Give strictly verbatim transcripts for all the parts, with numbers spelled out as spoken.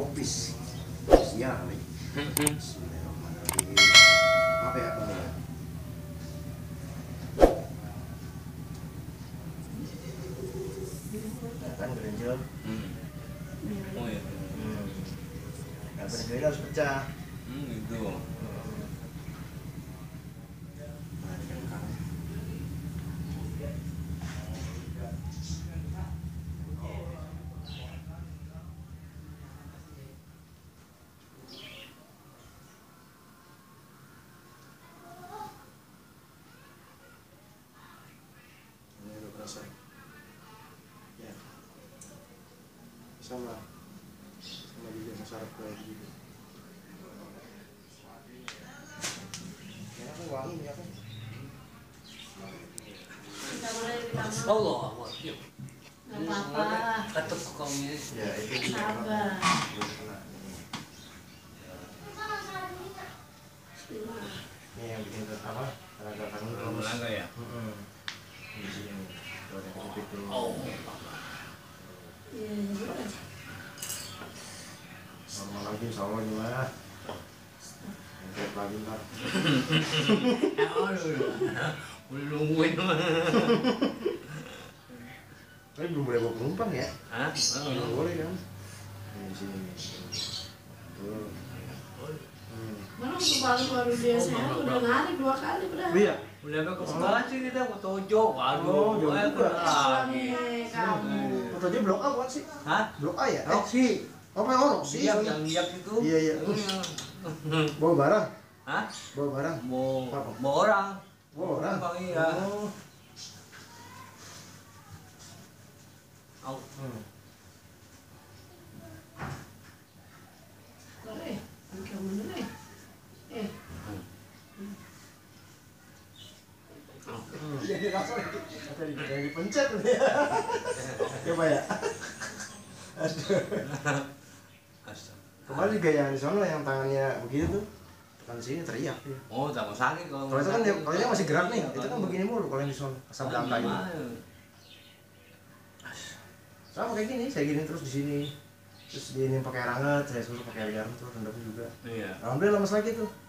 tropis. Sial kali. Bismillahirrahmanirrahim. Apa ya bang ya? Kan gerenjel. Hmm. Oh iya. Hmm. Nah, gerenjel harus pecah. Hmm, gitu. Ya, sama sama juga masyarakat kayak gitu. Ya, aku wangi ya kan. Kita boleh ditambah. Allah, Allah. Nggak apa-apa. Ketuk komnya. Ya itu Sabar. Ini yang bikin apa? Tenaga kangen Belum terus. naga ya? Heeh. Di sini. Tuh ada kejepit tuh. Oh. Iya, boleh. Normal lagi insya Allah gimana? Yang lagi ntar. Aduh. Udah nungguin mah. Tapi belum boleh bawa penumpang ya? Hah? Belum boleh kan? Ini di sini. Tuh. Hmm. Mana waktu baru-baru dia sehat udah narik dua kali udah. Iya. Udah ke sekolah sih kita ke Tojo. Waduh, Oh, jauh eh, juga. lagi. Kamu. Fotonya blok A bukan sih? Hah? Blok A ya? Eh, Roxy. oh memang Roxy. Siap yang lihat itu. Iya, iya. Hmm. Bawa barang? Hah? Bawa barang? Mau Apa? mau orang. Bawa orang? Bang, iya. Oh. Au. Hmm. Boleh. Kamu boleh. Eh. Hmm. Jadi langsung tadi yang dipencet tuh ya. Coba ya. Aduh. Astaga. Kemarin juga yang di sana yang tangannya begitu tuh. Tekan sini teriak dia. Oh, tak mau sakit kalau. Kalau itu kan dia, kalau dia masih gerak nih, itu kan begini mulu kalau yang di sana asam Kan belakang ini. gimana? Sama kayak gini, saya gini terus di sini. Terus dia ini pakai air hangat, saya suruh pakai air hangat terus rendam juga. Iya. Alhamdulillah lemas lagi tuh.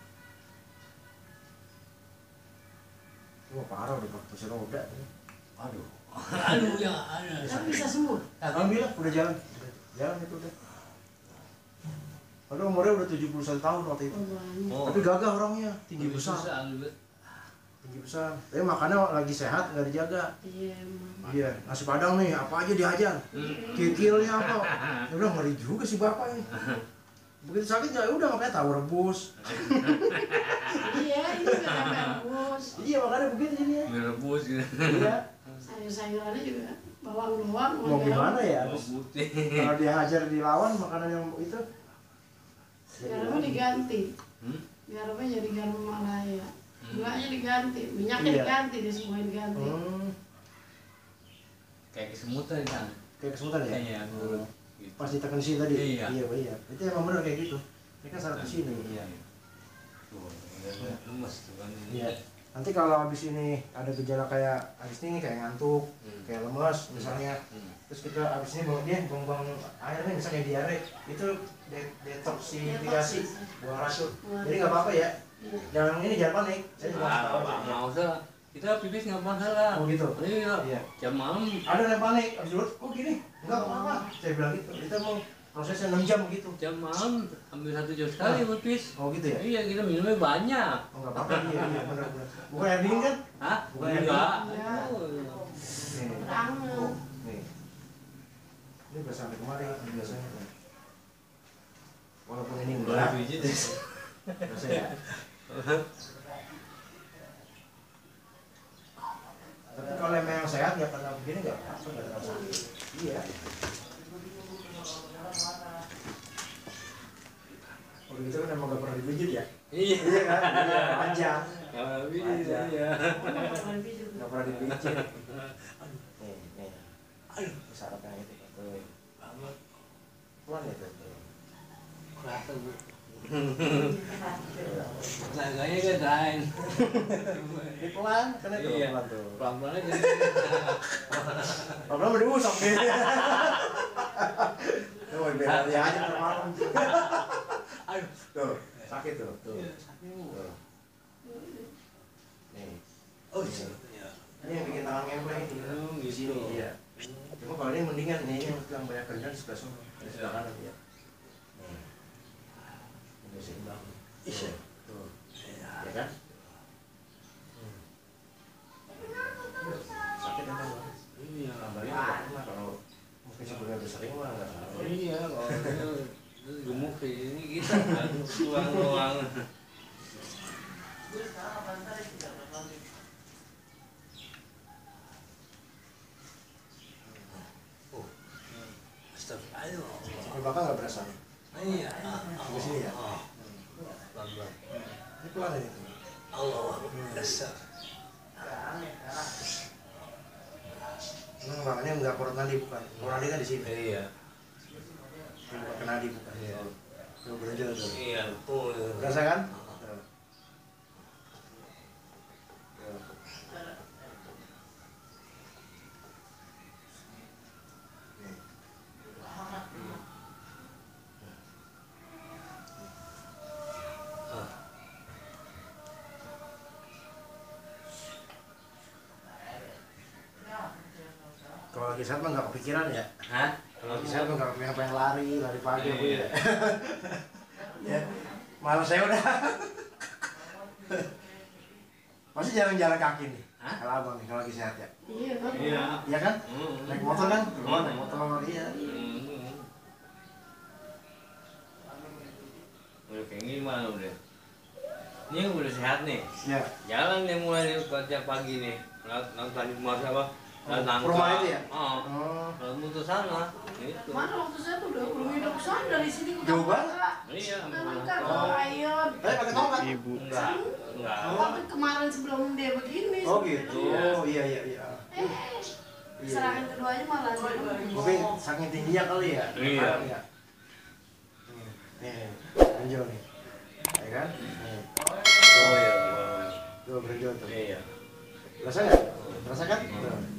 Wah parah udah pakai kursi roda. Aduh. Aduh ya, ada. Tapi bisa sembuh. Alhamdulillah udah jalan, udah jalan itu udah. Padahal umurnya udah tujuh puluh satu tahun waktu itu. Oh, banyak. Oh. Tapi gagah orangnya, tinggi besar. Susah, Albert. Tinggi besar. Tapi makannya lagi sehat, nggak dijaga. Iya emang. Iya, nasi padang nih, apa aja dihajar. Kikilnya apa? Ya udah ngeri juga sih bapak ini. Begitu sakit ya udah ngapain tahu rebus. Iya ini juga sampai rebus. Iya makanya begitu jadinya. Mie rebus gitu. Iya. Sayur-sayurannya juga bawang doang. Mau gimana ya? Bawang putih. Kalau dia hajar dilawan makanan yang itu. Garamnya diganti. Hmm? Garamnya jadi garam Malaya. Gulanya diganti, minyaknya Iya. diganti, dia semua diganti. Hmm, Kayak kesemutan kan. kayak kesemutan ya? Iya, Hmm. gitu. Pas ditekan sini tadi. Iya. Iya, iya. Itu emang benar kayak gitu. Ini kan syarat di sini. Iya. Tuh, udah lemes tuh kan. Iya. Nanti kalau habis ini ada gejala kayak habis ini kayak ngantuk, Hmm. kayak lemes misalnya. Hmm. Terus kita abis ini buang dia buang-buang air nih misalnya diare itu de- detoksifikasi buang racun. Jadi nggak apa-apa ya. Iya. Jangan ini jangan panik. Saya cuma Ah, tahu nggak aja. mau usah. Kita pipis nggak masalah. Oh gitu. Iya. Iya. Jam malam. Ada yang panik, abis dulu, kok gini? Enggak apa-apa. Saya bilang gitu. Kita mau prosesnya enam jam gitu. Jam malam ambil satu jam sekali pipis. Oh gitu ya? Iya, kita minumnya banyak. Oh nggak apa-apa. Iya iya benar benar. Bukan air dingin kan? Hah? Bukan air Enggak. Iya. Oh. Nih. Banget. Nih. Ini udah sampai kemarin biasanya. Walaupun ini enggak. Biji deh. Biasa ya. Tapi kalau emang yang sehat nggak pernah begini nggak apa nggak ada sakit. Iya. Kalau gitu kan emang nggak pernah dipijit ya? Iya. Iya kan? Iya, panjang. Kalau bisa Panjang. ya. Nggak pernah dipijit. Nih, nih. Aduh, syaratnya itu. Tuh. Pelan ya tuh. Kerasa bu. Tenaganya kan lain. Ini pelan, kan itu Iya. pelan tuh. Pelan-pelan aja. Pelan-pelan udah diusap nih. Tuh, biar dia aja ntar malam. Aduh. Tuh, sakit tuh. Tuh. Iya, sakit. Tuh. Nih. Oh iya. Ini yang bikin tangan ngempel ini. Hmm, Di sini, iya. Cuma kalau ini mendingan nih, yang yang banyak kerjaan di sebelah sana, di sebelah kanan ya. Nih. Ini seimbang. Iya. Tuh. Ya kan? Sakit emang. Iya. Kabarnya nggak pernah kalau mungkin sebelumnya udah sering mah nggak tahu. Iya, kalau itu gemuk kayak ini kita kan tuang doang. Oh, astagfirullah. Sampai bakal nggak berasa nih? Iya. Di sini ya? Pelan-pelan. Ini pelan ini. Allah dasar. Hmm, makanya nggak perut nadi bukan. Perut nadi kan di sini. Iya. Ini bukan nadi bukan. Iya. Tuh berenjel tuh. Iya, betul. Berasa kan? Tuh. Tuh. Nih. Kalau lagi sehat mah nggak kepikiran ya. Hah? Kalau lagi sehat mah nggak kepikiran pengen lari, lari pagi apa Iya. ya. Ya, malas saya udah. Pasti jarang jalan kaki nih. Hah? Kalau abang nih, kalau lagi sehat ya. Iya, kan? Iya. Iya kan? Hmm. Naik motor kan? Keluar naik motor, iya. Hmm. Udah kayak gimana udah? Ini udah sehat nih. Ya. Jalan nih mulai nih tiap pagi nih. Laut laut tadi mas apa? Laut nangka. Perumahan itu ya? Oh. Oh. Laut mutu sana. Itu. Mana waktu saya tuh udah belum hidup kesana dari sini ke Jauh banget. Iya. Nangka ke Oh. Ayon. Eh, pakai tongkat. Enggak. Enggak. Waktu kemarin sebelum dia begini. Oh gitu. Iya. Oh iya iya iya. Eh, Iya. serangan keduanya malah. Mungkin saking tingginya kali ya. Iya. Iya. Nih, nih, benjol nih. Ya kan? Nih. Oh iya. Tuh benjol tuh. Iya. Berasa nggak? Berasa kan? Tuh.